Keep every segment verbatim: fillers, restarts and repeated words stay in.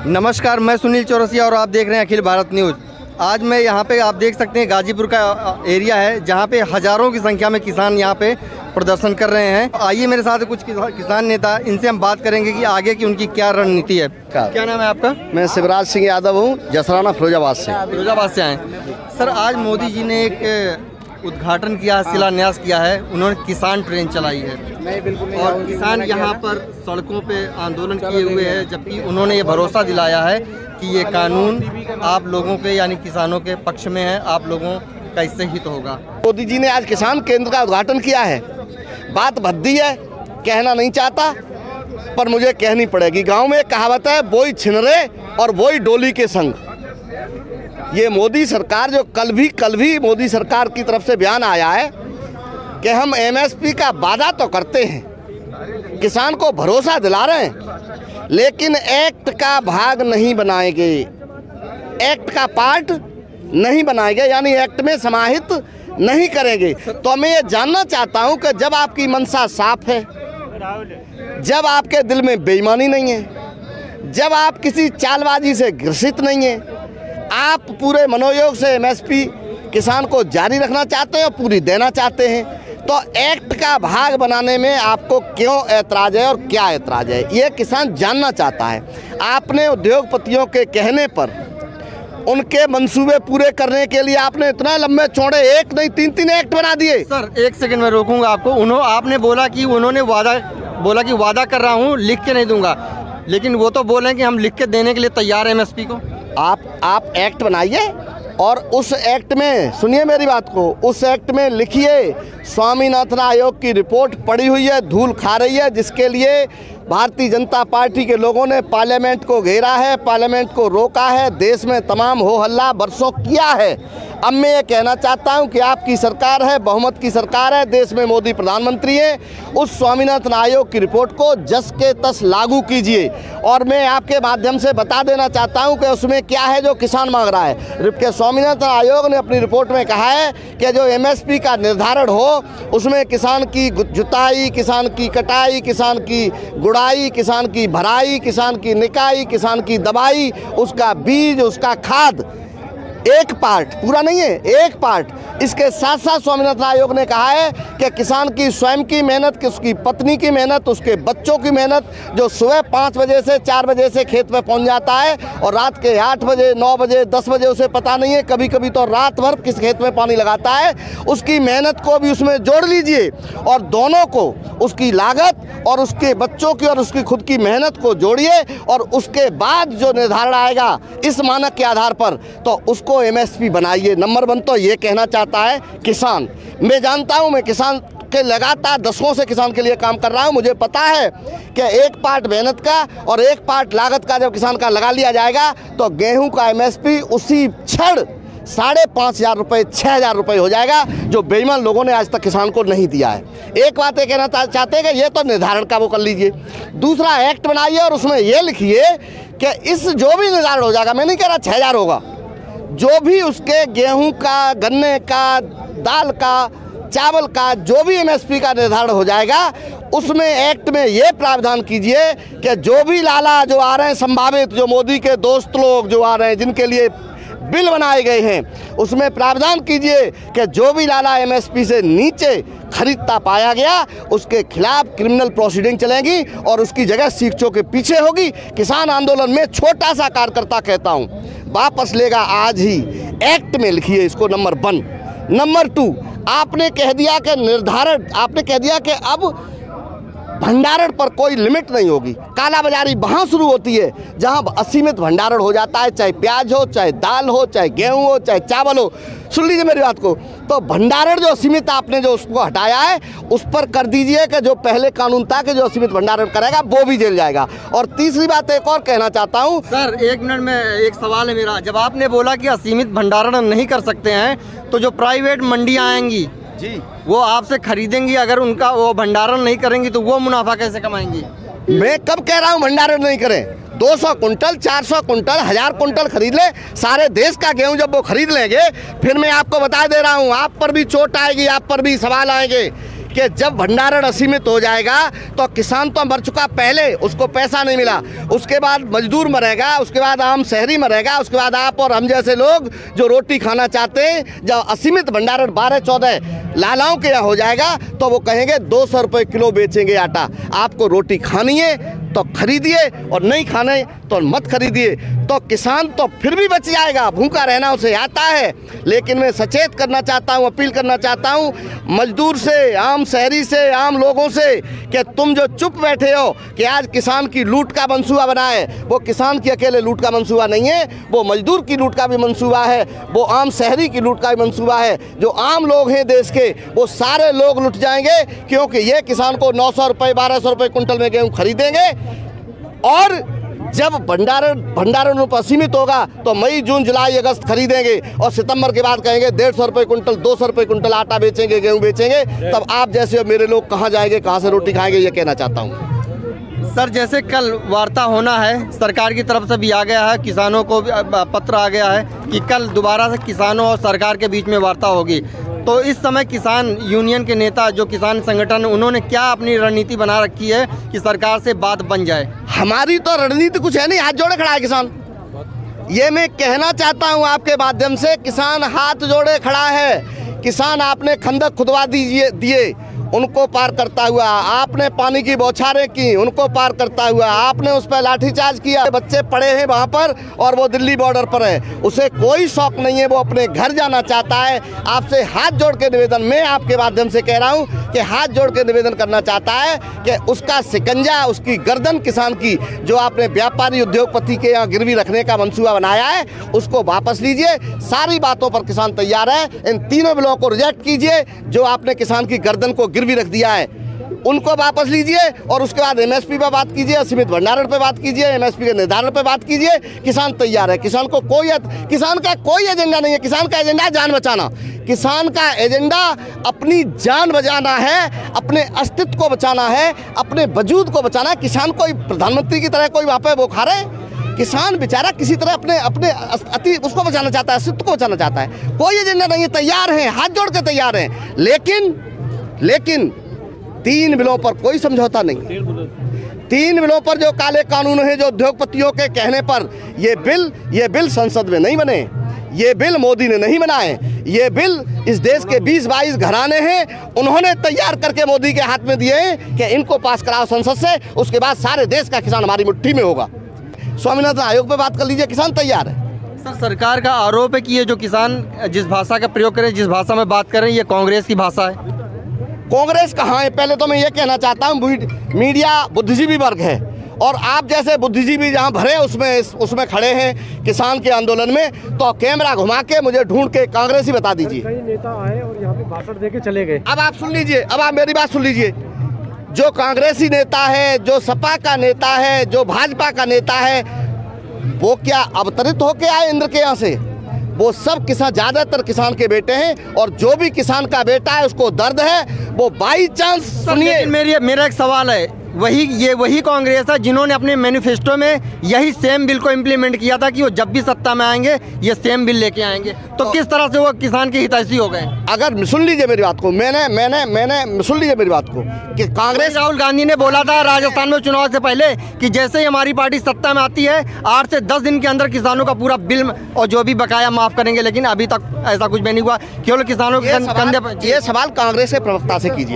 नमस्कार, मैं सुनील चौरसिया और आप देख रहे हैं अखिल भारत न्यूज़। आज मैं यहाँ पे आप देख सकते हैं गाजीपुर का एरिया है जहाँ पे हज़ारों की संख्या में किसान यहाँ पे प्रदर्शन कर रहे हैं। आइए मेरे साथ कुछ किसान नेता, इनसे हम बात करेंगे कि आगे की उनकी क्या रणनीति है। क्या नाम है आपका? मैं शिवराज सिंह यादव हूँ, जसराना फिरोजाबाद से। फिरोजाबाद से आए सर। आज मोदी जी ने एक उद्घाटन किया, शिलान्यास किया है, उन्होंने किसान ट्रेन चलाई है। नहीं, बिल्कुल नहीं। और किसान यहाँ पर सड़कों पे आंदोलन किए हुए हैं, जबकि उन्होंने ये भरोसा दिलाया है कि ये कानून आप लोगों के यानी किसानों के पक्ष में है, आप लोगों का इससे हित होगा। मोदी जी ने आज किसान केंद्र का उद्घाटन किया है। बात भद्दी है, कहना नहीं चाहता पर मुझे कहनी पड़ेगी। गाँव में एक कहावत है, बोई छिनरे और बोई डोली के संग। ये मोदी सरकार जो कल भी कल भी मोदी सरकार की तरफ से बयान आया है कि हम एमएसपी का वादा तो करते हैं, किसान को भरोसा दिला रहे हैं, लेकिन एक्ट का भाग नहीं बनाएंगे, एक्ट का पार्ट नहीं बनाएंगे, यानी एक्ट में समाहित नहीं करेंगे। तो मैं ये जानना चाहता हूं कि जब आपकी मंशा साफ है, जब आपके दिल में बेईमानी नहीं है, जब आप किसी चालबाजी से ग्रसित नहीं है, आप पूरे मनोयोग से एमएसपी किसान को जारी रखना चाहते हैं और पूरी देना चाहते हैं, तो एक्ट का भाग बनाने में आपको क्यों ऐतराज़ है और क्या ऐतराज़ है, ये किसान जानना चाहता है। आपने उद्योगपतियों के कहने पर उनके मंसूबे पूरे करने के लिए आपने इतना लंबे चौड़े एक नहीं तीन तीन एक्ट बना दिए। सर एक सेकंड में रोकूंगा आपको। उन्होंने आपने बोला कि उन्होंने वादा बोला कि वादा कर रहा हूँ, लिख के नहीं दूंगा, लेकिन वो तो बोले कि हम लिख के देने के लिए तैयार हैं एमएसपी को। आप आप एक्ट बनाइए और उस एक्ट में, सुनिए मेरी बात को, उस एक्ट में लिखिए स्वामीनाथन आयोग की रिपोर्ट पड़ी हुई है, धूल खा रही है, जिसके लिए भारतीय जनता पार्टी के लोगों ने पार्लियामेंट को घेरा है, पार्लियामेंट को रोका है, देश में तमाम हो हल्ला बरसों किया है। अब मैं ये कहना चाहता हूं कि आपकी सरकार है, बहुमत की सरकार है, देश में मोदी प्रधानमंत्री हैं, उस स्वामीनाथन आयोग की रिपोर्ट को जस के तस लागू कीजिए। और मैं आपके माध्यम से बता देना चाहता हूं कि उसमें क्या है जो किसान मांग रहा है। कि स्वामीनाथन आयोग ने अपनी रिपोर्ट में कहा है कि जो एमएसपी का निर्धारण हो उसमें किसान की जुताई, किसान की कटाई, किसान की गुड़ाई, किसान की भराई, किसान की निकाई, किसान की दवाई, उसका बीज, उसका खाद, एक पार्ट, पूरा नहीं है, एक पार्ट। इसके साथ साथ स्वामीनाथन आयोग ने कहा है कि किसान की स्वयं की मेहनत, कि उसकी पत्नी की मेहनत, उसके बच्चों की मेहनत, जो सुबह पाँच बजे से चार बजे से खेत में पहुंच जाता है और रात के आठ बजे नौ बजे दस बजे उसे पता नहीं है, कभी कभी तो रात भर किस खेत में पानी लगाता है, उसकी मेहनत को भी उसमें जोड़ लीजिए और दोनों को, उसकी लागत और उसके बच्चों की और उसकी खुद की मेहनत को जोड़िए और उसके बाद जो निर्धारण आएगा इस मानक के आधार पर, तो उसको एमएसपी बनाइए। नंबर वन तो ये कहना चाहता है किसान। मैं जानता हूं, मैं किसान के लगातार दशकों से किसान के लिए काम कर रहा हूं, मुझे पता है कि एक पार्ट मेहनत का और एक पार्ट लागत का जब किसान का लगा लिया जाएगा तो गेहूं का एमएसपी उसी क्षण साढ़े पाँच हज़ार रुपये छः हज़ार रुपये हो जाएगा, जो बेईमान लोगों ने आज तक किसान को नहीं दिया है। एक बात ये कहना चाहते हैं कि ये तो निर्धारण का वो कर लीजिए, दूसरा एक्ट बनाइए और उसमें ये लिखिए कि इस जो भी निर्धारण हो जाएगा, मैं नहीं कह रहा छः हज़ार होगा, जो भी उसके गेहूं का, गन्ने का, दाल का, चावल का जो भी एमएसपी का निर्धारण हो जाएगा, उसमें एक्ट में ये प्रावधान कीजिए कि जो भी लाला जो आ रहे हैं संभावित, जो मोदी के दोस्त लोग जो आ रहे हैं, जिनके लिए बिल बनाए गए हैं, उसमें प्रावधान कीजिए कि जो भी लाला एमएसपी से नीचे खरीदता पाया गया उसके खिलाफ क्रिमिनल प्रोसीडिंग चलेगी और उसकी जगह सीखचों के पीछे होगी। किसान आंदोलन में छोटा सा कार्यकर्ता कहता हूं, वापस लेगा आज ही, एक्ट में लिखिए इसको। Number one. नंबर टू, आपने कह दिया कि निर्धारण, आपने कह दिया कि अब भंडारण पर कोई लिमिट नहीं होगी। कालाबाजारी वहाँ शुरू होती है जहाँ असीमित भंडारण हो जाता है, चाहे प्याज हो, चाहे दाल हो, चाहे गेहूं हो, चाहे चावल हो। सुन लीजिए मेरी बात को, तो भंडारण जो असीमित आपने जो उसको हटाया है उस पर कर दीजिए कि जो पहले कानून था कि जो असीमित भंडारण करेगा वो भी जेल जाएगा। और तीसरी बात एक और कहना चाहता हूँ सर, एक मिनट में एक सवाल है मेरा। जब आपने बोला कि असीमित भंडारण नहीं कर सकते हैं, तो जो प्राइवेट मंडियाँ आएंगी जी, वो आपसे खरीदेंगी, अगर उनका वो भंडारण नहीं करेंगी तो वो मुनाफा कैसे कमाएंगी? मैं कब कह रहा हूँ भंडारण नहीं करें? दो सौ कुंटल, चार सौ कुंटल, हजार कुंटल खरीद ले, सारे देश का गेहूं जब वो खरीद लेंगे, फिर मैं आपको बता दे रहा हूँ, आप पर भी चोट आएगी, आप पर भी सवाल आएंगे कि जब भंडारण असीमित हो जाएगा तो किसान तो मर चुका पहले, उसको पैसा नहीं मिला, उसके बाद मजदूर मरेगा, उसके बाद आम शहरी मरेगा, उसके बाद आप और हम जैसे लोग जो रोटी खाना चाहते हैं, जब असीमित भंडारण बारह चौदह लालाओं के यहाँ हो जाएगा तो वो कहेंगे दो सौ रुपये किलो बेचेंगे आटा। आपको रोटी खानी है तो खरीदिए और नहीं खाने तो मत खरीदिए। तो किसान तो फिर भी बच जाएगा, भूखा रहना उसे आता है। लेकिन मैं सचेत करना चाहता हूँ, अपील करना चाहता हूँ मजदूर से, आम शहरी से, आम लोगों से कि तुम जो चुप बैठे हो कि आज किसान की लूट का मंसूबा बना है, वो किसान की अकेले लूट का मंसूबा नहीं है, वो मजदूर की लूट का भी मंसूबा है, वो आम शहरी की लूट का भी मंसूबा है। जो आम लोग हैं देश के वो सारे लोग लुट जाएंगे, क्योंकि ये किसान को नौ सौ रुपये बारह सौ रुपये कुंटल में गेहूँ खरीदेंगे। और जब भंडारण भंडारण रूप असीमित होगा तो मई जून जुलाई अगस्त खरीदेंगे और सितंबर के बाद कहेंगे डेढ़ सौ रुपये कुंटल, दो सौ रुपये कुंटल आटा बेचेंगे, गेहूं बेचेंगे। तब आप जैसे मेरे लोग कहाँ जाएंगे, कहाँ से रोटी खाएंगे, ये कहना चाहता हूँ। सर, जैसे कल वार्ता होना है, सरकार की तरफ से भी आ गया है, किसानों को भी पत्र आ गया है कि कल दोबारा से किसानों और सरकार के बीच में वार्ता होगी। तो इस समय किसान यूनियन के नेता, जो किसान संगठन, उन्होंने क्या अपनी रणनीति बना रखी है कि सरकार से बात बन जाए? हमारी तो रणनीति कुछ है नहीं, हाथ जोड़े खड़ा है किसान। ये मैं कहना चाहता हूँ आपके माध्यम से, किसान हाथ जोड़े खड़ा है। किसान आपने खंदक खुदवा दीजिए दिए, उनको पार करता हुआ, आपने पानी की बौछारें की, उनको पार करता हुआ, आपने उस पर लाठीचार्ज किया, बच्चे पड़े हैं वहाँ पर और वो दिल्ली बॉर्डर पर है, उसे कोई शौक नहीं है, वो अपने घर जाना चाहता है। आपसे हाथ जोड़ के निवेदन, मैं आपके माध्यम से कह रहा हूँ कि हाथ जोड़ के निवेदन करना चाहता है कि उसका शिकंजा, उसकी गर्दन किसान की, जो आपने व्यापारी उद्योगपति के यहाँ गिरवी रखने का मंसूबा बनाया है, उसको वापस लीजिए। सारी बातों पर किसान तैयार है। इन तीनों बिलों को रिजेक्ट कीजिए जो आपने किसान की गर्दन को भी रख दिया है, उनको वापस लीजिए और उसके बाद एमएसपी पे बात कीजिए, असीमित भंडारण पे बात कीजिए, एमएसपी के निर्धारण पे बात कीजिए। किसान तैयार है। किसान को कोई किसान का कोई एजेंडा नहीं है। किसान का एजेंडा है जान बचाना। किसान का एजेंडा अपनी जान बचाना है, अपने अस्तित्व को बचाना है, अपने वजूद को बचाना है। किसान कोई प्रधानमंत्री की तरह कोई वहाँ पे वो खा रहे, किसान बेचारा किसी तरह अपने अपने अति उसको बचाना चाहता है, अस्तित्व को बचाना चाहता है। कोई एजेंडा नहीं है, तैयार है, हाथ जोड़ के तैयार हैं। लेकिन लेकिन तीन बिलों पर कोई समझौता नहीं। तीन बिलों पर जो काले कानून हैं, जो उद्योगपतियों के कहने पर ये बिल ये बिल संसद में नहीं बने, ये बिल मोदी ने नहीं बनाए, ये बिल इस देश के बीस बाईस घराने हैं, उन्होंने तैयार करके मोदी के हाथ में दिए हैं कि इनको पास कराओ संसद से, उसके बाद सारे देश का किसान हमारी मुट्ठी में होगा। स्वामीनाथन आयोग पे बात कर लीजिए, किसान तैयार है। सर, सरकार का आरोप है कि ये जो किसान जिस भाषा का प्रयोग करें, जिस भाषा में बात करें, ये कांग्रेस की भाषा है। कांग्रेस कहाँ है? पहले तो मैं ये कहना चाहता हूँ, मीडिया बुद्धिजीवी वर्ग है और आप जैसे बुद्धिजीवी जहाँ भरे उसमें उसमें खड़े हैं किसान के आंदोलन में, तो कैमरा घुमा के मुझे ढूंढ के कांग्रेस ही बता दीजिए। कई नेता आए और यहाँ पे भाषण देके चले गए। अब आप सुन लीजिए, अब आप मेरी बात सुन लीजिए। जो कांग्रेसी नेता है, जो सपा का नेता है, जो भाजपा का नेता है, वो क्या अवतरित होके आए इंद्र के यहाँ से? वो सब किसान, ज़्यादातर किसान के बेटे हैं और जो भी किसान का बेटा है उसको दर्द है। वो बाई चांस, सुनिए मेरी मेरा एक सवाल है, वही ये वही कांग्रेस है जिन्होंने अपने मैनिफेस्टो में यही सेम बिल को इम्प्लीमेंट किया था कि वो जब भी सत्ता में आएंगे ये सेम बिल लेके आएंगे। तो, तो किस तरह से वो किसान के हितैषी हो गए? अगर सुन लीजिए मेरी बात को, मैंने मैंने मैंने सुन लीजिए मेरी बात को कि कांग्रेस, राहुल गांधी ने बोला था राजस्थान में चुनाव से पहले कि जैसे ही हमारी पार्टी सत्ता में आती है आठ से दस दिन के अंदर किसानों का पूरा बिल और जो भी बकाया माफ करेंगे, लेकिन अभी तक ऐसा कुछ भी नहीं हुआ। केवल किसानों के कंधे पर। ये सवाल कांग्रेस के प्रवक्ता से कीजिए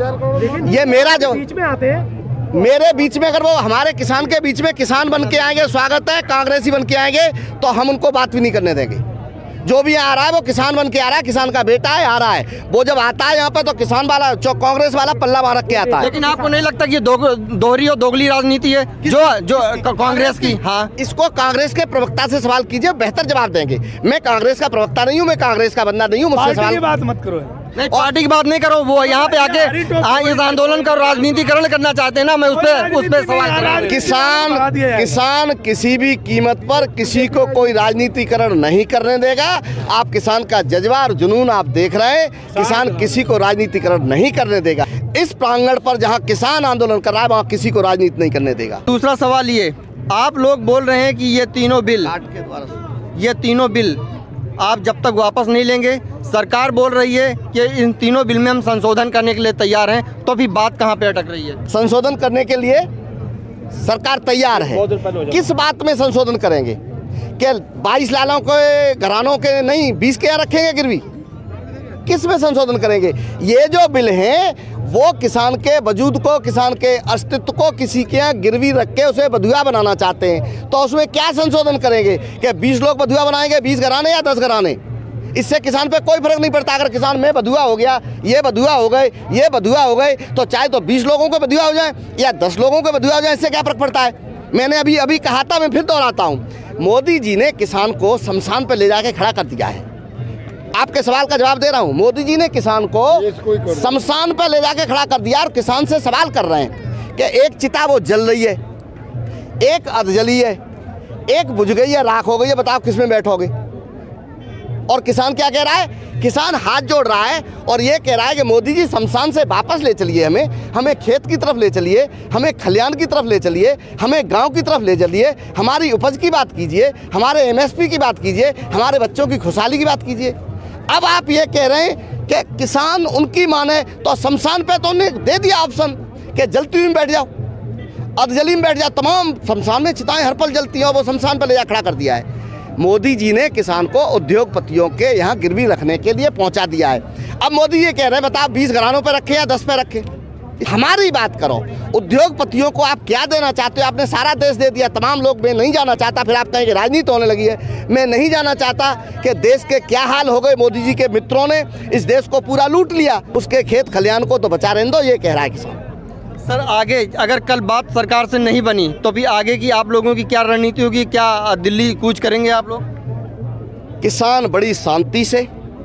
आप। ये मेरा जो बीच में आते हैं, मेरे बीच में, अगर वो हमारे किसान के बीच में किसान बन के आएंगे, स्वागत है, कांग्रेसी बन के आएंगे तो हम उनको बात भी नहीं करने देंगे। जो भी आ रहा है वो किसान बन के आ रहा है, किसान का बेटा है, आ रहा है। वो जब आता है यहाँ पे तो किसान वाला, जो कांग्रेस वाला पल्ला मार के आता है। लेकिन आपको नहीं लगता कि ये दोहरी और दोगली राजनीति है जो जो कांग्रेस की? हाँ, इसको कांग्रेस के प्रवक्ता से सवाल कीजिए, बेहतर जवाब देंगे। मैं कांग्रेस का प्रवक्ता नहीं हूँ, मैं कांग्रेस का बंदा नहीं हूँ, मुझसे सवाल बात मत करो। नहीं, पार्टी की बात नहीं करो, वो यहाँ पे आके इस आंदोलन का राजनीतिकरण करना चाहते हैं ना, मैं उस पर उस पर सवाल कर रहा हूं। किसान किसान किसी भी कीमत पर किसी को कोई राजनीतिकरण नहीं करने देगा। आप किसान का जज्बा और जुनून आप देख रहे हैं, किसान किसी को राजनीतिकरण नहीं करने देगा। इस प्रांगण पर जहाँ किसान आंदोलन कर रहा है वहाँ किसी को राजनीति नहीं करने देगा। दूसरा सवाल ये, आप लोग बोल रहे हैं कि ये तीनों बिल ये तीनों बिल आप जब तक वापस नहीं लेंगे, सरकार बोल रही है कि इन तीनों बिल में हम संशोधन करने के लिए तैयार हैं, तो फिर बात कहाँ पे अटक रही है? संशोधन करने के लिए सरकार तैयार है। किस बात में संशोधन करेंगे? क्या बाईस लालों के घरानों के नहीं बीस के यहाँ रखेंगे गिरवी? किस में संशोधन करेंगे? ये जो बिल हैं वो किसान के वजूद को, किसान के अस्तित्व को किसी के यहाँ गिरवी रख के उसे बधुआ बनाना चाहते हैं। तो उसमें क्या संशोधन करेंगे? क्या बीस लोग बधुआ बनाएंगे, बीस घराने या दस घराने? इससे किसान पे कोई फर्क नहीं पड़ता। अगर किसान में बधुआ हो गया, ये बधुआ हो गए, ये बधुआ हो गए, तो चाहे तो बीस लोगों को बधुआ हो जाए या दस लोगों को बधुआ हो जाए, इससे क्या फर्क पड़ता है? मैंने अभी अभी कहा था, मैं फिर दोहराता हूँ, मोदी जी ने किसान को शमशान पर ले जाके खड़ा कर दिया है। आपके सवाल का जवाब दे रहा हूँ। मोदी जी ने किसान को शमशान पर ले जाके खड़ा कर दिया और किसान से सवाल कर रहे हैं कि एक चिता वो जल रही है, एक अर्ध जली है, एक बुझ गई है, राख हो गई है, बताओ किस में बैठोगे? और किसान क्या कह रहा है? किसान हाथ जोड़ रहा है और ये कह रहा है कि मोदी जी शमशान से वापस ले चलिए, हमें हमें खेत की तरफ ले चलिए, हमें खलियान की तरफ ले चलिए, हमें गांव की तरफ ले चलिए, हमारी उपज की बात कीजिए, हमारे एमएसपी की बात कीजिए, हमारे बच्चों की खुशहाली की बात कीजिए। अब आप ये कह रहे हैं कि किसान उनकी माने तो शमशान पे तो उन्हें दे दिया ऑप्शन कि जलती हुई में बैठ जाओ, अर्धजली में बैठ जाओ। तमाम शमशान में चिताएं हर पल जलती हैं, वो शमशान पे ले जा खड़ा कर दिया है। मोदी जी ने किसान को उद्योगपतियों के यहाँ गिरवी रखने के लिए पहुँचा दिया है। अब मोदी ये कह रहे हैं बताओ बीस घरानों पर रखे या दस पे रखे? हमारी बात करो, उद्योगपतियों को आप क्या देना चाहते हो? आपने सारा देश दे दिया, तमाम लोग। मैं नहीं जाना चाहता, फिर आप कहें कि राजनीति होने लगी है। मैं नहीं जाना चाहता कि देश के क्या हाल हो गए। मोदी जी के मित्रों ने इस देश को पूरा लूट लिया, उसके खेत खलियान को तो बचा रहने दो, ये कह रहा है किसान। सर आगे अगर कल बात सरकार से नहीं बनी तो फिर आगे की आप लोगों की क्या रणनीति होगी? क्या दिल्ली कूच करेंगे आप लोग? किसान बड़ी शांति से,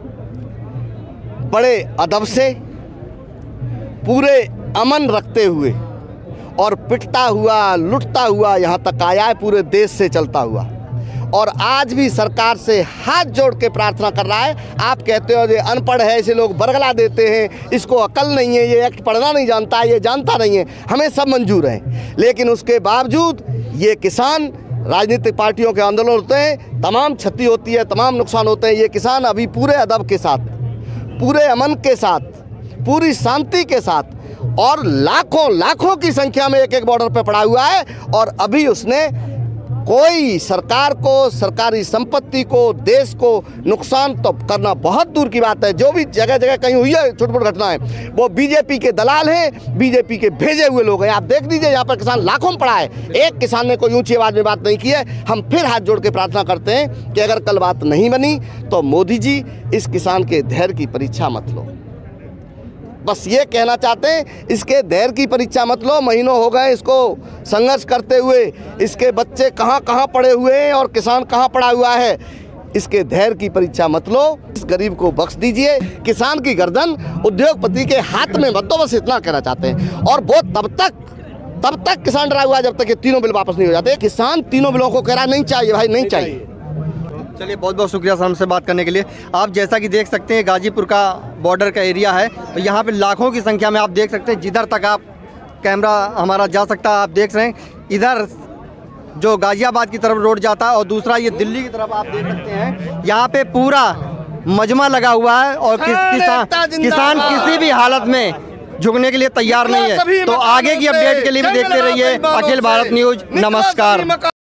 बड़े अदब से, पूरे अमन रखते हुए और पिटता हुआ, लुटता हुआ यहाँ तक आया है, पूरे देश से चलता हुआ। और आज भी सरकार से हाथ जोड़ के प्रार्थना कर रहा है। आप कहते हो ये अनपढ़ है, इसे लोग बरगला देते हैं, इसको अकल नहीं है, ये एक्ट पढ़ना नहीं जानता, ये जानता नहीं है, हमें सब मंजूर है। लेकिन उसके बावजूद ये किसान, राजनीतिक पार्टियों के आंदोलन होते हैं, तमाम क्षति होती है, तमाम नुकसान होते हैं। ये किसान अभी पूरे अदब के साथ, पूरे अमन के साथ, पूरी शांति के साथ और लाखों लाखों की संख्या में एक एक बॉर्डर पे पड़ा हुआ है। और अभी उसने कोई सरकार को, सरकारी संपत्ति को, देश को नुकसान तो करना बहुत दूर की बात है। जो भी जगह जगह कहीं हुई है छोटी मोटी घटनाएं, वो बीजेपी के दलाल हैं, बीजेपी के भेजे हुए लोग हैं। आप देख लीजिए, यहाँ पर किसान लाखों में पड़ा है, एक किसान ने कोई ऊंची आवाज़ में बात नहीं की है। हम फिर हाथ जोड़ के प्रार्थना करते हैं कि अगर कल बात नहीं बनी तो मोदी जी इस किसान के धैर्य की परीक्षा मत लो। बस ये कहना चाहते हैं, इसके धैर्य की परीक्षा मत लो। महीनों हो गए इसको संघर्ष करते हुए, इसके बच्चे कहाँ कहाँ पड़े हुए हैं और किसान कहाँ पड़ा हुआ है। इसके धैर्य की परीक्षा मत लो, इस गरीब को बख्श दीजिए। किसान की गर्दन उद्योगपति के हाथ में मत दो, बस इतना कहना चाहते हैं। और वो तब तक तब तक किसान डरा हुआ है जब तक ये तीनों बिल वापस नहीं हो जाते। किसान तीनों बिलों को कह रहा है नहीं चाहिए भाई, नहीं चाहिए। चलिए, बहुत बहुत शुक्रिया सर हमसे बात करने के लिए। आप जैसा कि देख सकते हैं गाजीपुर का बॉर्डर का एरिया है, तो यहाँ पे लाखों की संख्या में आप देख सकते हैं, जिधर तक आप कैमरा हमारा जा सकता है आप देख रहे हैं। इधर जो गाजियाबाद की तरफ रोड जाता है और दूसरा ये दिल्ली की तरफ आप देख सकते हैं। यहाँ पे पूरा मजमा लगा हुआ है और किस, किसान किसान किसी भी हालत में झुकने के लिए तैयार नहीं है। तो आगे की अपडेट के लिए भी देखते रहिए अखिल भारत न्यूज़। नमस्कार।